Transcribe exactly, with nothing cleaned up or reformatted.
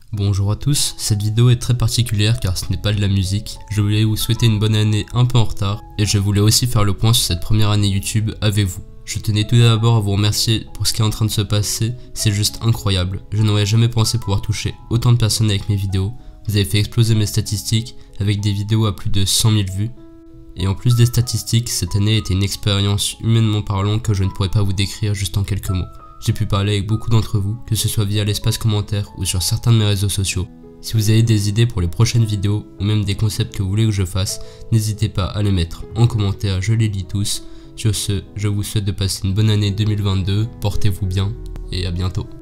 Bonjour à tous, cette vidéo est très particulière car ce n'est pas de la musique. Je voulais vous souhaiter une bonne année un peu en retard et je voulais aussi faire le point sur cette première année YouTube avec vous. Je tenais tout d'abord à vous remercier pour ce qui est en train de se passer, c'est juste incroyable. Je n'aurais jamais pensé pouvoir toucher autant de personnes avec mes vidéos. Vous avez fait exploser mes statistiques avec des vidéos à plus de cent mille vues. Et en plus des statistiques, cette année a été une expérience humainement parlant que je ne pourrais pas vous décrire juste en quelques mots. J'ai pu parler avec beaucoup d'entre vous, que ce soit via l'espace commentaire ou sur certains de mes réseaux sociaux. Si vous avez des idées pour les prochaines vidéos ou même des concepts que vous voulez que je fasse, n'hésitez pas à les mettre en commentaire, je les lis tous. Sur ce, je vous souhaite de passer une bonne année deux mille vingt-deux, portez-vous bien et à bientôt.